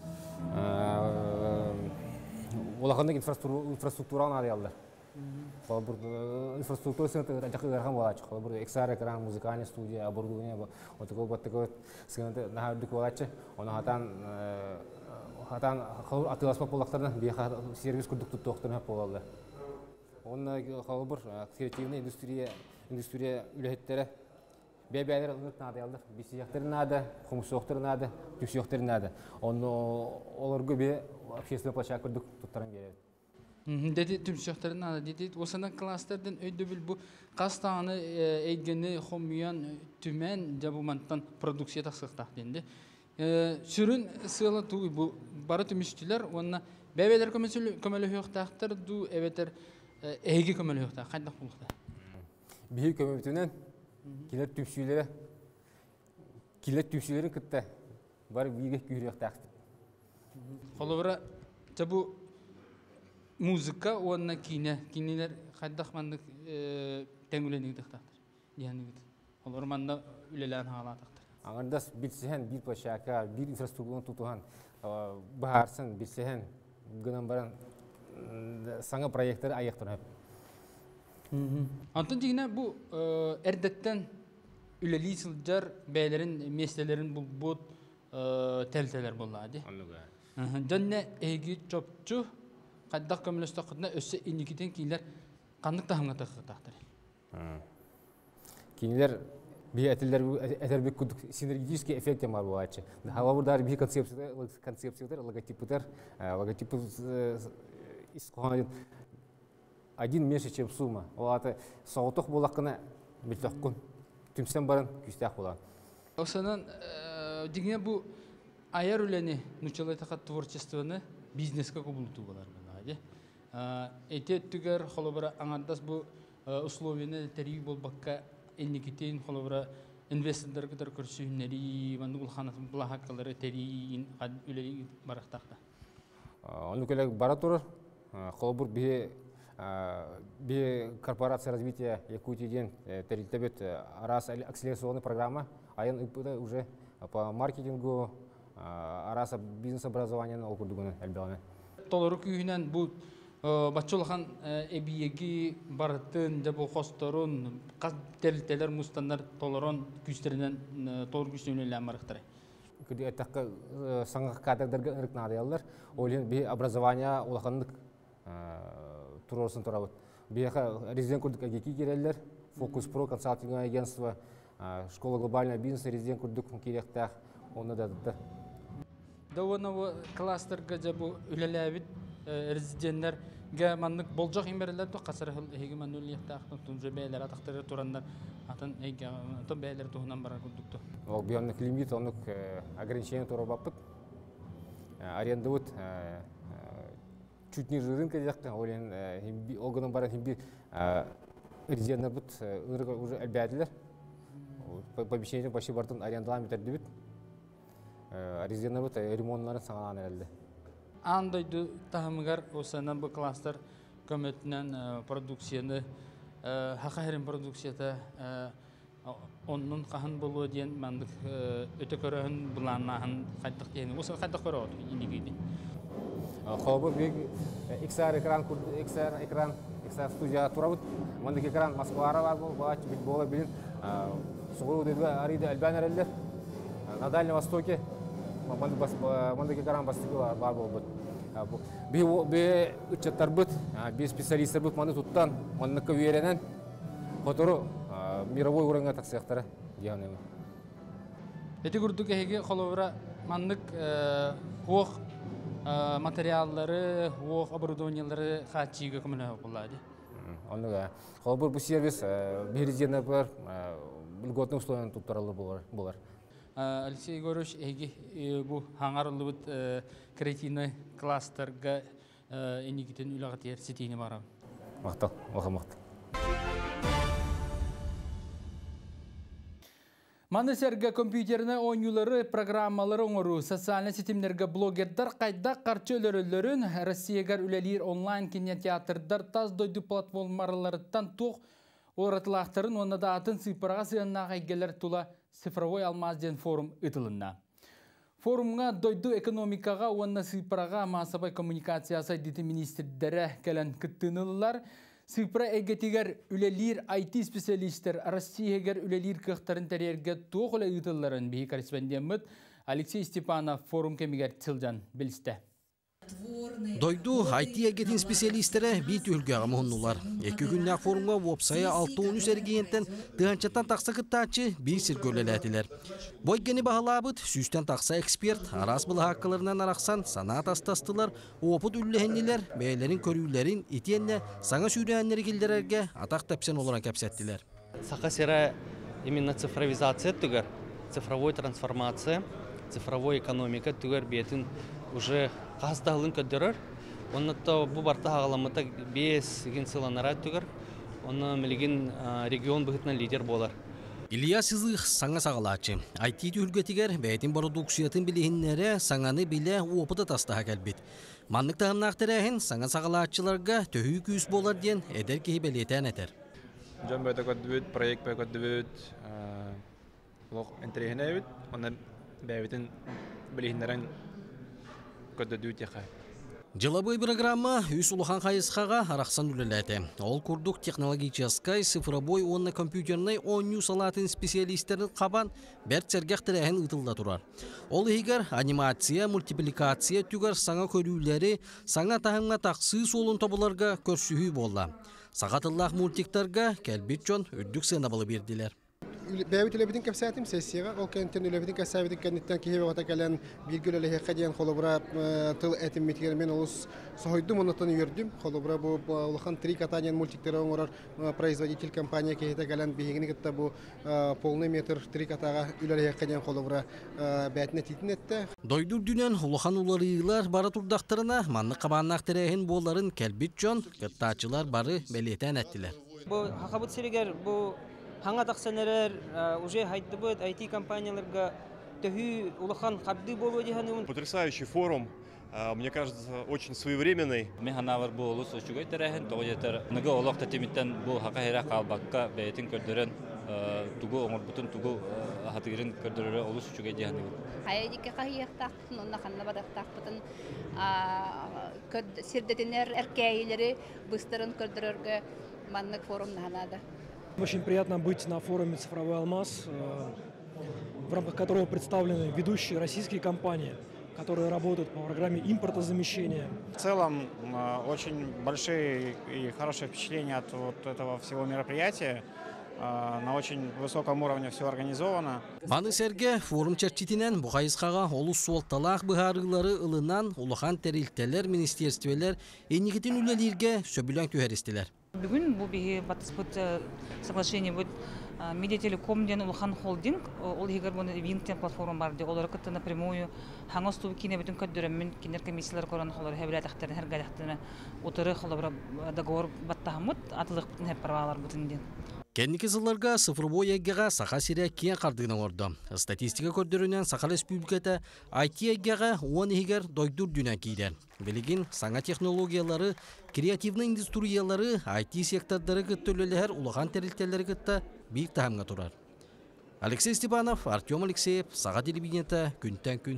олақандық инфраструктураны арыялдар. Қолабыр инфраструктура сыңаты жақы ғарған болачы. Қолабыр эксар экран, музыкальный студия, оборудование, отықыл баттықы сыңаты наға үрдік болачы. Оны хатан атыласпақ болақтардан бейқа сервис күрдік тұттуқтарына болалды. Оны қолабыр креативная индустрия үләхеттері бәбәлер ұнық нады ялдыр. Бесияқтары нады, құмысуқтары нады, түксияқтары нады. Оны оларға бе общественный площадь күрдік тұттарын береді. Деді түксияқтары нады. Деді осынан кластерден өйді біл бұл қастағаны әйгені қомиян түмен жабуманттан продукция тақсықтақ денді. Сүрін сыйлы туы бұл бары түміштілер, онына бәбәлер көмелі өқтақтар, ду әветер әйге көмелі өқтақ, қайдақ болуқта? Бейі көмелітінен Келет түпсүйлері, келет түпсүйлерін күтті, бары бейге күйрек тәқті. Қолыбыра, жабу музыка, онына кейіне, кейінелер қайдақ мандық тәңгіленігі тақтақтыр. Қолыбыра манда үлелән ғала тақтыр. Аңырдас білсіген бір площадка, бір инфраструктурын тұтуған, бағарсын, білсіген, гынан баран саңа проекттері аяқтыр әп. Антон дегіне бұл әрдеттен үлелі сылжар бәйлерін, меселерін бұл бұд тәлтелер болады. Жонне әйгі чопчу қайдақ көмілісті қытына өсі инекетен кейлер қандық тағымға тақықтақтыр. Кейлер бие этилер этербек күдүк синергетический эффект бар буачы. Хавабурдар бие концепция концепциялар логотиптер логотип исханын один меньше, чем сумма. Олаты соотох булакына битлеккун түмсен барын күстәк була. Осынан дигне бу аяр үләне нучалай тақат творчествоны бизнеске кубулту болар бана. Эте түгер холобра аңардас бу условияны тери болбакка энникитен холобра инвесторлар кытар көрсүннери мандул ханатын булахаккалары тери үләли барактакта. Ону келек бара турар. Холобур бие бие корпорация развития Якутии теритебет арас акселерационная программа, а уже по маркетингу араса бизнес-образования на окурдугуны әлбәганы. Толору күйінен бұл бачолхан эбиеги бартын жабу хосторун қаз тәлтелер мустандар толорон күстерінен толор күстерінен ләмарықтары. Күді әттәққа саңғы кадрдарға ұрық надыялар, олен бе образования олақандық турорсын турабыт. Бияха резидент курдук агеки керелер, Focus Pro консалтинговое агентство, школа глобального бизнеса резидент курдук керектах, оны да да. Давонова кластерга жабу үлеләбит резиденттер га маннык болжак имберлер то касыр хеге маннулиятта тунжа бәйләр атактары турандар атын эге то бәйләр туһунан бара курдукту. Ол бионык лимит, онук ограничение турабапыт. Арендавыт чуть ниже рынка дияқта, олен олғының барын химби резиденттер бұд уже әлбәділер. Помещение почти бартын арендалан бетерді бит. Резиденттер бұд ремонтларын саңалан әлді. Андайды тағымығар осынан бұл кластер көметінен продукцияны, хақа хәрін продукцияда onun kahın bolu diyen mandık öte körühün bulanağın qaytıq diyeni. Osa qaytıq körü oldu indigiydi. Холбу биг X R экран X R экран X R студия турабыт. Мандык экран Москвара бар бул, бач бит бола билин. Сугу дедга арида албанерлер. На Дальнем Востоке мандык бас мандык экран бастыгы бар бул. Би би үчөттөр бут, би специалисттер бут маны туттан, мандык веренен котору мировой уровня таксияқтары дияны. Эти күрдік әйге қолуыра маңдық оқ материаллары, оқ оборудованиялары қатшиға көмілі қолады. Оныға. Қолбыр бұл сервис березені бар, льготный условияны тұттаралы болар. Алексей Егорович, әйге бұл хаңарылы бұд креативный кластерға енекетін үліғат ер сетейіне барам. Мақтал, оға мақтал. Манысерге компьютеріне ойнулары, программалары оңыру, социальный сетимлерге блогердар қайда қарчы өлерілерін Россиягар үлелер онлайн кинотеатрдар таз дойды платформаларыттан тоқ оратылақтарын оны да атын сыпыраға сыянна қайгелер тула цифровой алмазден форум ұтылынна. Форумға дойду экономикаға оны сыпыраға масабай коммуникациясы деті министрдері кәлін күттінілілер. Сыпра эгетигер үлелир ай ти специалисттер Россиягер үлелир кықтарын тәрерге тоғылы ұйтыларын бейі корреспондент Алексей Степанов форум кемигер тилжан білісті. Дойду ай ти эгетин специалисттері бейт үлгіға мұхыннулар. Екі күннәк форумға вопсая алты он үч әргейінтен тұғанчаттан тақса қыттачы бей сіргөлеләтілер. Бойгені бағалабыд, сүстен тақса эксперт, арас бұл хаққыларынан арақсан санат астастылар, опыт үлләхеннелер, бәйлерін көрілерін, итенне саңа сүйрәнлері келдерерге атақ тәпсен олар кәпсәттілер. Сақа сера именно цифровизация түгер, цифровой трансформация, цифровой экономика түгер бетін уже қастағылын көддерер. Онытта бұ барта ағаламыта бес ген сыланара түгер, оны мілген регион бұғытынан лидер болар. Илья Сызық саңа сағалачы. ай ти түлгетігер бәйтін продукциятын білігінлері саңаны біле опыты тастаға кәлбет. Манлық тағымнақтырағын саңа сағалачыларға төхі күйіс болар ден әдер кейі бәлетен әтер. Жан бәйті көдді проект бәй көдді бұлық интерегіне өт, оны бәйтін білігінлерін көдді өтеқай. Жылабы программа үс улахан қайысқаға арақсан үліләді. Ол күрдік технологическай цифровой онна компьютернай оню салатын специалистерін қабан бәрт сәргәқтірәхін ұтылда тұрар. Ол егер анимация, мультипликация түгер саңа көрілері, саңа тағыңа тақсы солын табыларға көрсүйі болла. Сағатыллақ мультиктарға кәлбет жон үддік сena балы берділер. бәбит үлебитин кепсәтим сессияга ол кенттен үлебитин кәсәбитин кеннеттен киһи вата калан билгел эле хәдиан холобра тыл этим митгермен улус сойдум онотон йөрдүм холобра бу улахан три катаниан мультиктер оңорар производитель компания киһите калан бигини гытта бу полный метр три катага үлеле хәдиан холобра бәтне титинетте Дойдур дүнен улахан уларыйлар бара турдактарына манны кабаннак терехин боларын келбит жон кыттачылар бары белетен әттилер. Бу хакабыт серегер бу Ханга таксанерер уже хайтты будет ай ти-компанияларга төхү улахан хабды болу диханы. Потрясающий форум, мне кажется, очень своевременный. Механавар бу улус очугай терехин тогетер. Нага олох татимиттен бу хакахера калбакка бейтин көрдөрөн тугу оңор бутун тугу хатыгырын көрдөрөрө улус очугай диханы. Хайдикке кайяктактын, онна ханна бадактактын көд сирдетинер эркейлери быстырын көрдөрөргө маннык форум наханада. Очень приятно быть на форуме «Цифровой алмаз», в рамках которого представлены ведущие российские компании, которые работают по программе импортозамещения. В целом, очень большие и хорошие впечатления от вот этого всего мероприятия. На очень высоком уровне все организовано. Маны серге форум чарчитинен бугайыскага олус суолталах быхарылары ылынан улахан терилтелер министерствелер эникитин үлелерге сөбүлөн түһәристилер. Бүгін бұл бігі батыспыт соглашение будет Медиателеком ден улахан холдинг, ол егер бұны винктен платформа бар де, олар күтті напрямую хаңа стуы кине бүтін көддөрімін кинер комиссиялар коран холар хәбілет ақтарын, әр гадақтарына отыры холабыра договор баттахамыд, атылық бүтін әп парвалар бүтін ден. Кенники зылларга цифровой эгега саха сирия кия кардыгынан орды. Статистика көрдөрүнөн Саха Республиката ай ти эгега он эгер дойдур дүнен кейден. Билигин саңа технологиялары, креативный индустриялары, ай ти сектордары көттөлөлер улахан терилтелери кытта бийик тахамга турар. Алексей Степанов, Артем Алексеев, Саха телевидениета, күнтен күн.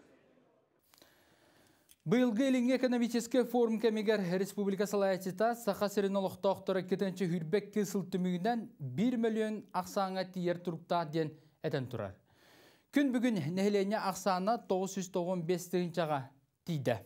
Быйылгы элин экономический форум кемигер республика салаятита Саха сиренолықтақтыры кетенче хүрбек кесіл түмігінен бір миллион ақсаңа тиер тұрупта ден әтен тұрар. Күн бүгін нәхілене ақсана тоғыз жүз тоғыз бес тыгынчаға тиді.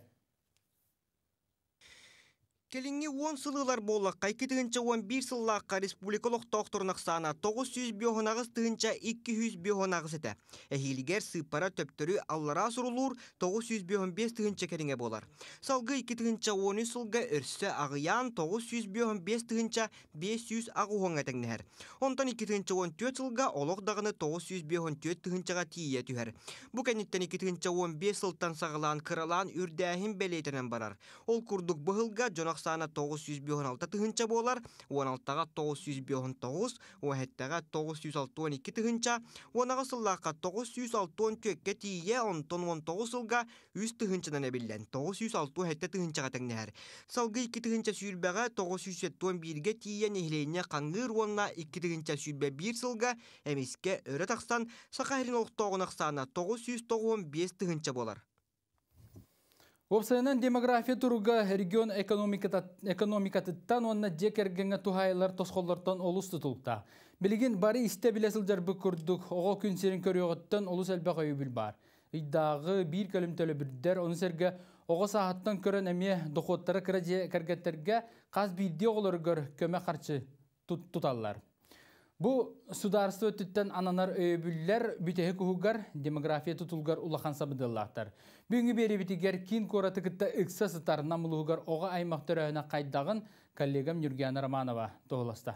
Келинги он сылылар болы қайки тыгынча он бир сыллаққа республикалық тоқтырын ақсана тоғыз жүз бионағыз тыгынча эки жүз бионағыз еті. Әхилігер сыпара төптірі аллара сұрылур тоғыз жүз бион бес тыгынча керіңе болар. Салғы эки тыгынча он үч сылға өрсі ағыян тоғыз жүз бион бес тыгынча бес жүз ағуғын әтіңнәр. Онтан эки тыгынча он төрт сылға олық дағыны тоғыз жүз бион төрт тыгынчаға тие түхер. Бұ кәнеттен эки тыгынча он бес сылтан сағылан кыралан үрдәхін бәлейтінен барар. Ол күрдік бұғылға жонақ сана тоғыз жүз бион алты тыгынча болар, он алтыға тоғыз жүз бион тоғыз, он хеттіға тоғыз жүз алтын эки тыгынча, онаға сыллаққа тоғыз жүз алтын төкке тие, онтон он тоғыз сылға үз тыгынчадан әбілден, тоғыз жүз алтын хетті тыгынчаға тәңнәр. Салғы эки тыгынча сүйірбәға тоғыз жүз сеттен бірге тие нехлейіне қаңғыр онна эки тыгынча сүйірбә бір сылға әмеске өрі тақсан Саха олықтауын ақсана тоғыз жүз тоғыз бес тыгынча болар. Опсайынан демография тұруға регион экономикатыттан онна жекергенге тухайлар тосқоллартан олыс тұтылықта. Білген бары істе білесілдер бұк күрдік, оға күн серін көріғыттан олыс әлбәқ өйбіл бар. Иддағы бір көлімтелі бірдер, оны сәрге оға сағаттан көрін әме доқоттары кәргеттерге қаз бірде оғылырғыр көмі қарчы тұталар. Бу сударство өттіттен ананар өйбүллер бүтеһі күхугар демография тұтылғар улахан сабыдыллақтар. Бүгінгі бері бітігер кин кораты кітті үкса сытарына мұлығығар оға аймақтар өйіна қайдағын коллегам Юргияна Романова тоғыласта.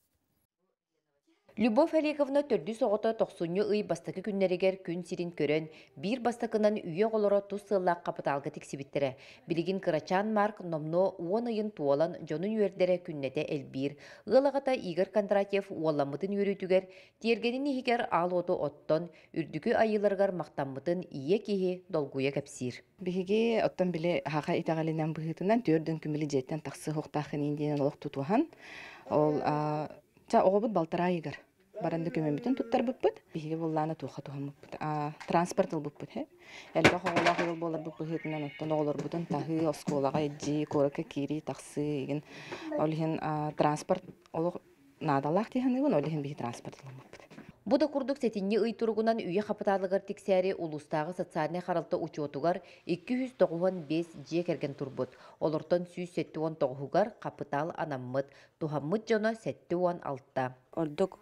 Любовь Олеговна төрді соғыта тоқсуны үй бастакы күннерегер күн сирин көрін, бір бастакынан үйе қолыра тұз сыллақ қапыталғы тексибіттірі. Білігін Кырачан Марк номно он айын туолан жонын үйердері күннете әлбір. Ғылағата Игорь Кондратьев уаламытын үйретігер, тергенін егер ал оты оттон, үрдікі айыларғар мақтамытын ие кеге долгуя кәпсір. Бігі оттан біле хаға итағалинан бұғытынан төрдің күмілі жеттен тақсы хоқтақын индейін олық тұтуған. Ол Та оғыбыт балтара егер. Баранды көмембітін тұттар бұппыт. Бейге болланы туға туған бұппыт. Транспорт ыл бұппыт. Әлгі қоғылағы ыл болар бұппығытынан оттан оғылар бұтын тағы осколаға еджи, көрікі кері, тақсы еген. Олығын транспорт олық надалақ дейін егін, олығын бейге транспорт ыл бұппыт. Буда курдук сетинни ый тургунан үйе хапаталыгар тексәре улустагы социальный харалты учетугар эки жүз тогуз бес же керген турбут. Олортон жүз сеттен тогузгар капитал анаммыт, тухаммыт жона сеттен алты. Ордук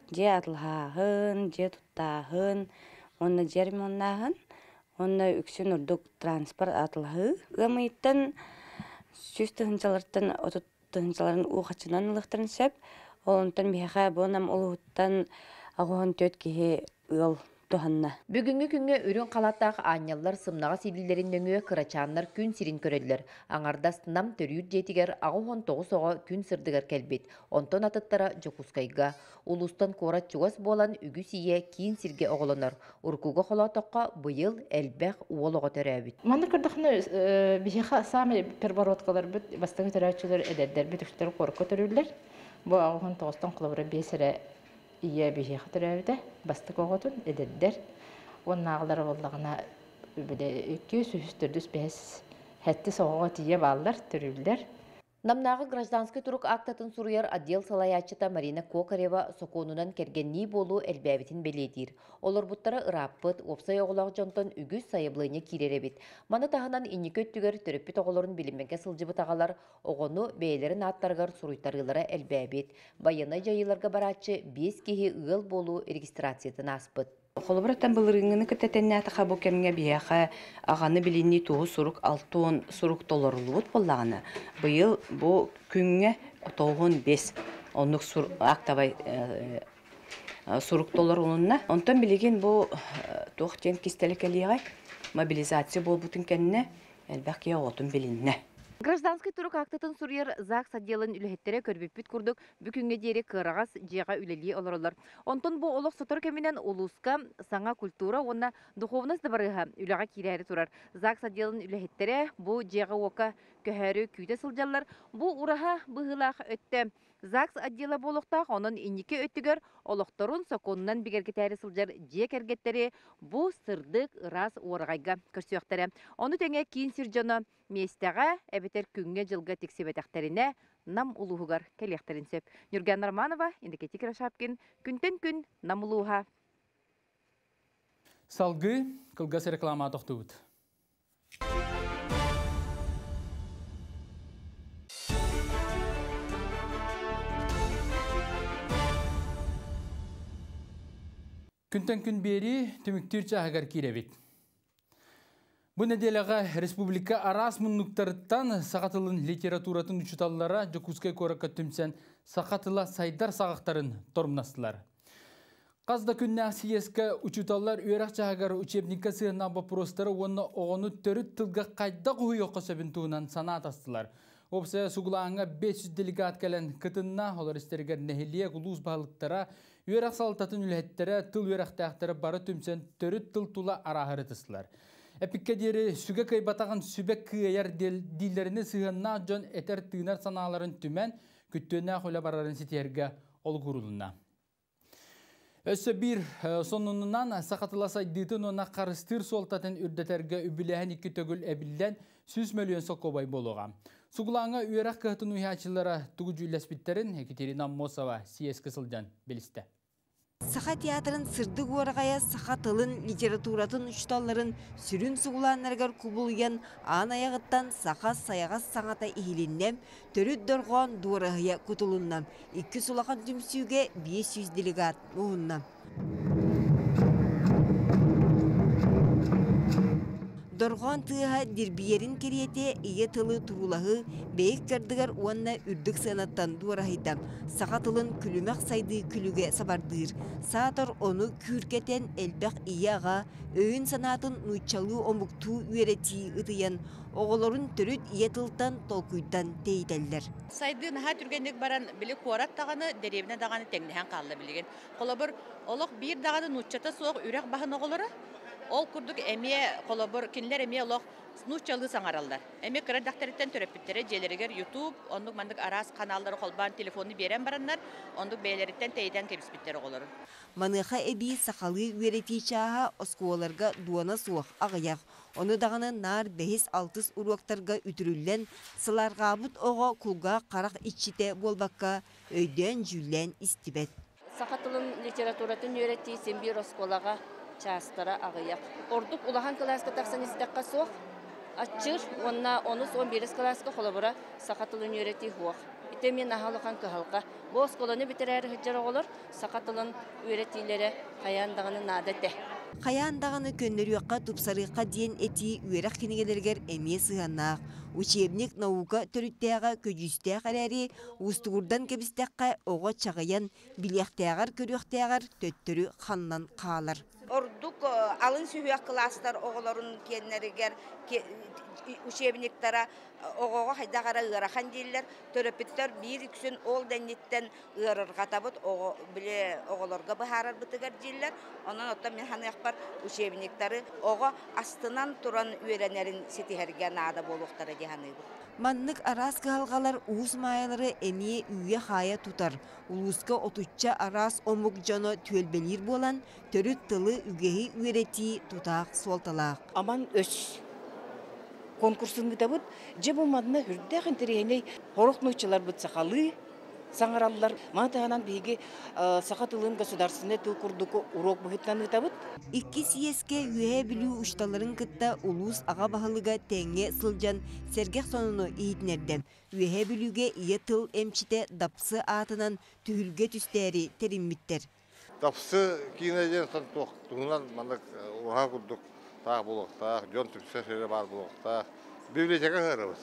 же атылхаһын, же туттаһын, онна жермоннаһын, онна үксүн урдук транспорт атылхы. Гамыйттан сүз тыһынчалартан отут тыһынчаларын уухачынан ылыктырын сөп, олонтан биһаха бонам олуттан агуһан төт киһи ыл туханна. Бүгүнгү күнгө үрүн калаттаах ааняллар сымнага силилерин нөңүө кырачааннар күн сирин көрөллөр. Аңардас нам төрүүр жетигер агухон тогуз ого күн сырдыгар келбит. Онтон атыттара жокускайга. Улустан кора чугас болан үгү сие кийин сирге оголонор. Уркуга холотокко быйыл элбэх уолого төрөбүт. Маны кырдыхны бихиха сами первородкалар бит бастагы төрөчүлөр эдердер бит үчтөр корко төрүлөр. Бу агухон тогузтан кылыбыра бесере ие бихиха төрөбүтэ бастык оготун эдердер. Оннагылар боллагына биле iki yüz üç yüz beş хетти соого тие балдар төрүлөр. Намнағы гражданский турук актатын суруяр отдел салаячыта Марина Кокарева соконунан кергенни болу элбәбитин белетир. Олар буттара ыраппыт, опсай оғылақ жонтон үгіз сайыблыйны киреребит. Маны тағынан инникөт түгер төрөппит оғыларын билимменге сылжыбыт ағалар, оғыну бәйлерін аттарғар суруйтарылары элбәбит. Байына жайыларға барачы бес кеге ығыл болу регистрациятын аспыт. Холобраттан былырыңыны көтәтәннәті қабу кәміңе бияқа ағаны білінні туғы сұрук алтуын сұрук толарылуыт болағаны. Бұйыл бұл күнге тоғын бес онлық ақтабай сұрук толар олынна. Онтан білеген бұл тоқтен кестелік әліғай мобилизация бол бұтын кәніне әлбәқ ең отын білінне. Гражданский турук актатын суруяр ЗАГС отделын үлэхеттере көрбеппит курдук бүкүнгө дери кырагас жега үлели олоролор. Онтон бу олох сотор кеминен улуска саңа культура онна духовность дабарыга үлага кирәри турар. ЗАГС отделын үлэхеттере бу жега ока көһөрү күйдө сылжаллар. Бу ураха быгылах өттө. ЗАГС отдела болохтақ онын иннике өттігер олықторун соконунан бигергетәрі сылжар жек әргеттері бұ сырдық ырас орғайға көрсіяқтары. Оны тәңе кейін сиржоны местеға әбетер күнге жылға тексебетәқтәріне нам улуғығар кәлияқтарын сөп. Нүрген Нарманова, Индикетик Рашапкин, күнтен күн нам улуға. Салғы, кылгасы реклама тоқты бұд. Күнтен күн бері түміктер чағығар керебет. Бұл неделяға республика арас мұннықтарыттан сағатылын литературатын учуталлара Жокускай коракка түмсен сағатыла сайдар сағақтарын тормнастылар. Қазда күннәқ сиеске учуталлар үйрақ чағығар учебника сығына бапростары оны оғыны төріт тылға қайда құй оқа сөбін туынан сана атастылар. Опсая суғылаңа бес жүз делегат кәлін кытынна олар істергер нәхелия құлуыз бағылықтара үйрақ салтатын үләттері тыл үйрақтақтары бары түмсен төріт тыл тула арағыры тысылар. Әпікке дері сүге кайбатаған сүбек күйер дилеріні сығынна жон әтер тыынар саналарын түмен күттөне қойла барарын сетерге ол құрылына. Өсі бір сонунынан сақатыласай детін она қарыстыр солтатын үрдетерге үбіләхін екі төгіл әбілден сүз миллион соқобай болуға. Суғылаңа үйрақ қығытын ұйачылары тұғы жүйләспіттерін Екатерина Мосова сиес кысылдан білісті. Саха театрын сырдык оргая саха тылын литературатын учталларын сүрүн сугуланнаргар кубулген ан аягыттан саха саягас саңата ихилиннем төрүт доргон дуорагая кутулуннам икки сулахан түмсүүге бес жүз делегат ууннам. Доргон тыга дирбиерин кериете ие тылы турулахы бейік кардыгар уанна үрдік сынаттан дуарахитам. Саға тылын күлімәк сайды күліге сабардыр. Саатор оны күркетен әлбәк ияға өйін санатын нұйчалу омукту үйерети ұтыян. Оғыларын түріт ие тылтан толкуйдан дейдәлдер. Сайды наға түргендік баран білі қуарат тағаны деревіне дағаны тәңніған қалды білген. Қолабыр олық бір дағаны нұйчата соғы үрек бағын оғылары. Ол күрдік әме қолабыр кенлер әме олық нұчалы саңаралдар. Әме кірі дақтарыттен төрөппіттері желерігер YouTube, ондық мандық арас каналдары қолбан телефоны берен барандар, ондық бәйлеріттен тәйден кеміспіттері қолыр. Маныға әбі сақалы үйреті чаға оскуаларға дуана суық ағаяқ. Оны дағаны нар бәйіз алтыс ұруақтарға үтірілен, сыларға бұт оға құлға қарақ ичите болбаққа өйден жүлен истибет. Сақатылын литературатын үйреті сенбір оскуалаға частара ағаяқ. Ордук улахан класска тақсан истаққа соқ, атчыр, онна онус он бирес класска қолабыра сақатылын үйреті хуақ. итемен ахалыхан кыһалка. Бу осколаны битерәр хыҗар оголор, сакатылын үеретиләре хаяндаганы надете. Хаяндаганы көннөрүккә тупсарыкка диен эти үерек кинегелергер эмие сыганнак. Учебник наука төрүттәгә көҗүстә карари, устугурдан кебистәккә ого чагыян, билектәгәр көрүктәгәр төттөрү ханнан калыр. Ордук алын сүйәк класстар оголорун кеннәргәр учебниктара огого хайдагара ырахан диллер, төрөпүттөр бир үксүн ол денниттен ырырга табыт ого биле оголорга бахарар бытыгар диллер. Онан оттан мен ханыкпар учебниктары ого астынан туран үйренерин сетихерге нада болуктары диханы. Маннык арас калгалар уус майалары эмие үйе хая тутар. Улуска отучча арас омук жоно түөлбелир болан, төрүт тылы үгеhi үйрети тутаак солталаак. Аман өс конкурсын гытабыт, же болмадына хүрдәк интерегеней хорокнучылар бут сакалы, саңараллар. Матаганан биги сакатылын государственный тыл курдуку урок быгыттан гытабыт. Икки сиеске үйе билүү ушталарын кытта улус ага бахалыга теңге сылжан сергек сонуну ийитнерден. Үйе билүүге ие тыл эмчите дапсы атынан түһүлге түстәри териммиттер. Дапсы кинеден сантук тугунан мандык уга курдук таа болуктаа, жон түпсө бар болуктаа. Библиотека кырабыз.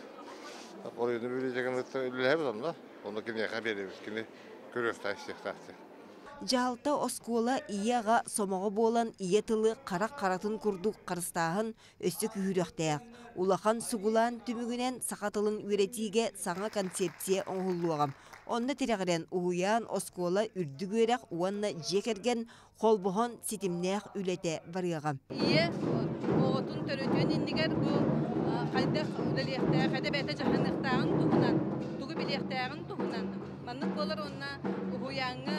Оройду библиотеканы үлөбүз анда. Onu kine haberimiz kine görüyoruz taşıktaktı. Жалта оскола ияга сомого болан ие тылы карак каратын курдук карыстагын өстө күйрөктәк. Улахан сугулан түмүгүнен сакатылын үретиге саңа концепция оңгулугам. Онда тирегерен уян оскола үрдүгөрөк уанна жекерген холбохон ситимнек үлете барыгам. Ие отун төрөтөн индигер бу кайдак үлелектә хәдәбәтә җаһанныктагын тугунан тугы билектәгын тугунан маннык болар онна уяңы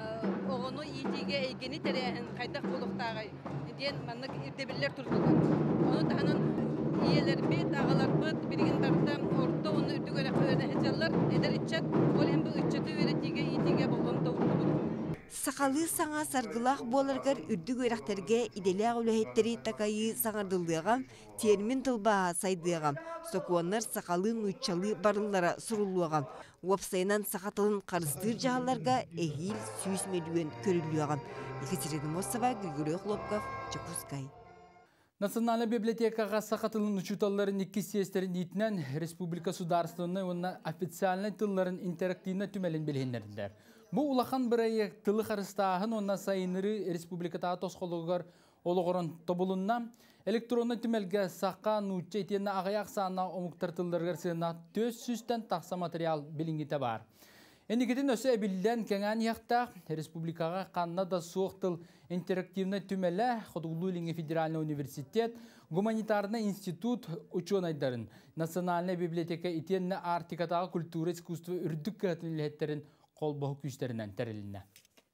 огону итиге эйгени терәһен кайдак булыктагы дигән маннык ирдебилләр турдылар. Оны таһанын иелер бит агалар бит бирген бактан орта оны үрдүгәрәк хәҗәлләр эдер ичәт ул һәм бу ичәте үретиге итиге булган тавык. Сақалы саңа саргылақ боларгар үрдік өрәқтерге иделяғ үләхеттері такайы саңардылдығам, термин тылбаға сайдығам, соқуанлар сақалы нүтчалы барыллара сұрылуағам, уапсайынан сақатылын қарыстыр жағаларға әхил сүйіс медуен көрілуағам. Екатерина Мосова, Григорий Хлопков, Чекускай. Национальная библиотекаға сақатылын учуталарын екі сиестерін етінен республика сударствоны онна официальный тылларын интерактивна түмелін білгендердер. Бу улахан бірайы тылы қарыстағын онна сайыныры республиката тосқолығығар олығырын тобылынна электронны түмелге саққа нұтча етені ағаяқ сағына омықтар тылдырғар сығына төз сүстен тақса материал білінгеті бар. Эндігетін өсі әбілден кәңән яқтақ республикаға қанна да соқ тыл интерактивны түмелі Ходулулинге федеральный университет, гуманитарный институт ученайдарын, национальная библиотека етені артикатаға культура искусство үрдік кәтінілеттерін қолбағы күштерінен тәріліне.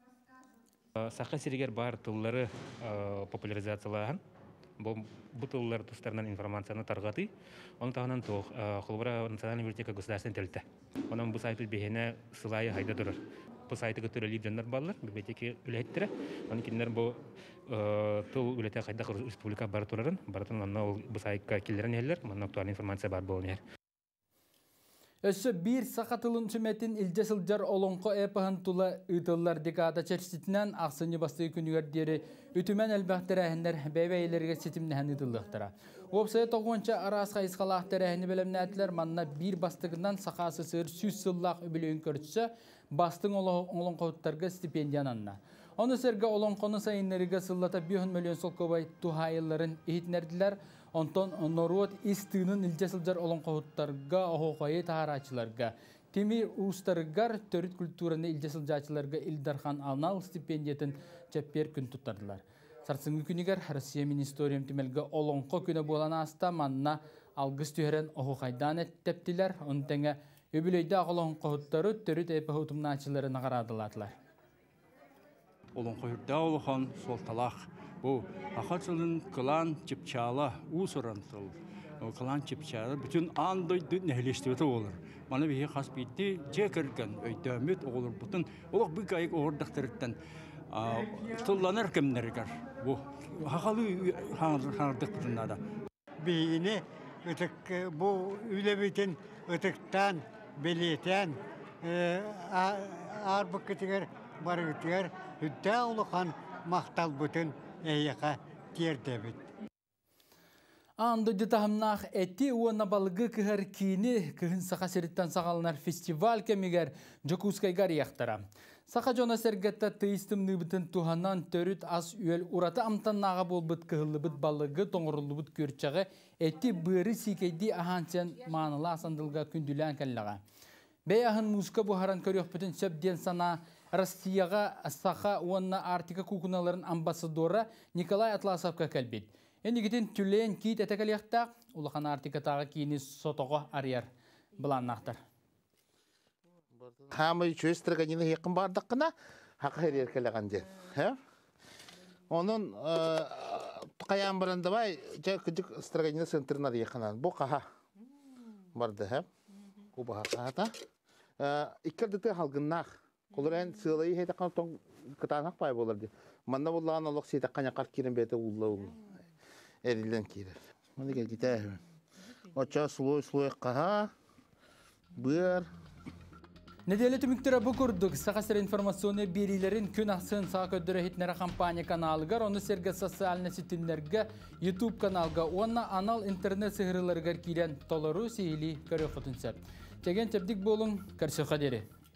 Саққа сирегер бар тыллары популяризациялаған. Бұл тыллар тұстарынан информацияны тарғаты. Оны тағынан тоқ қолбыра национальный библиотека государственный тәлті. Оның бұл сайты бейіне сылайы хайда тұрыр. Бұл сайты көтіріліп жандар балылар, библиотеке үләйттірі. Оның кендер бұл тыл үләйті қайда республика бар тұрарын. Барытын бұл сайыққа келдерін елдер, мұның актуальный информация бар болын ер. Өсі бір сақатылын сүметін үлде сылжар олонқо әпіғын тұла ұйтылар декада чәрсетінен ақсыны басты күнігердері үтімен әлбәқтір әхіндер бәйбәйлерге сетімнәхін ұйтылықтыра. Опсайы тоғынша арас қайысқалақтыр әхіні білімні әтілер манна бір бастығынан сақасы сыр сүз сыллақ үбілуін көртісі бастың олонқоуттарға стипендиян анна. Оны сәрге олонқоны сайынларыға сыллата бір миллион сол көбай тухайыларын ехетінерділер. Онтон норот истыынын үлде сылжар олонқоуттарға оғоқайы тағарачыларға. Темир ұстарығар төріт культураны үлде сылжачыларға Илдархан Алнал стипендиятын чәппер күн тұттардылар. Сарсыңғы күнігер Россия Министориум темелгі олонқо күні болан аста манна алғыз түйерен оғоқайдан әттептілер. Онтаңа өбілейді олонқоуттары төріт әпіғутымначылары нағарадыладылар. Олонқоуырда олыған сол талақ. Бұл ақатсылын қылан чепчала ұсыран тұл. Қылан чепчала бүтін андойды нәхелештеуті олыр. Маны бейе қас бейді жекерген өйдәмет олыр бұтын. Олық бүк айық оғырдақтырыттан тұлланыр кемнергер. Бұл ақалы хаңырдық бұтыннада. Бейіне бұл үлебетін ұтықтан, белетен, арбыккытыгар барыгытыгар үтtä улахан мақтал бүтін әйеқа тердебіт. Ando ditahımnaq eti uana balgı kıhar kini kıhın saqa seritten sağalanar festival kemiger Jokuskaygar yaxtara. Saqa jona sergetta teistim nıbıtın tuhanan törüt as üel urata amtan nağa bolbıt kıhıllıbıt balgı toңurullubıt körçağı eti bırı sikeydi ahançen manıla asandılga kündülen kallağa. Beyahın muska buharan körüq bütün söbden sana Rossiyaga saqa uana artika kukunaların ambasadora Nikolay Atlasovka kalbit. Endi gidin tüleyen kit etekal yaxtaq, ulaqan artikatağı kini sotoğu arıyar bulanaqtar. Hamı çöz tırganını yakın bardaqına haqı her yer kelegan der. Onun qayan baranda bay jakıcık straganını sentırnar yakınan. Bu qaha barda hep. Bu bahaqata. İkkerdikte halgınaq. Koluren sığlayı heytaqan ton kıtanaq pay bolardı. Manna bullağın oluq seytaqan yaqar kirin bete ullağım. Erilen kirer. Bunu gel gidelim. Oça sloy sloy qaha. Bır. Nedeli tümüktüre bu kurduk. Sağasır informasyonu birilerin kün ahsın sağa köddüre hitnere kampanya kanalıgar. Onu serge sosyal sitinlerge YouTube kanalga. Ona anal internet sihirlerger kiren toloru sihili körü fotunsep. Çegen tebdik bolun. Karşı kaderi.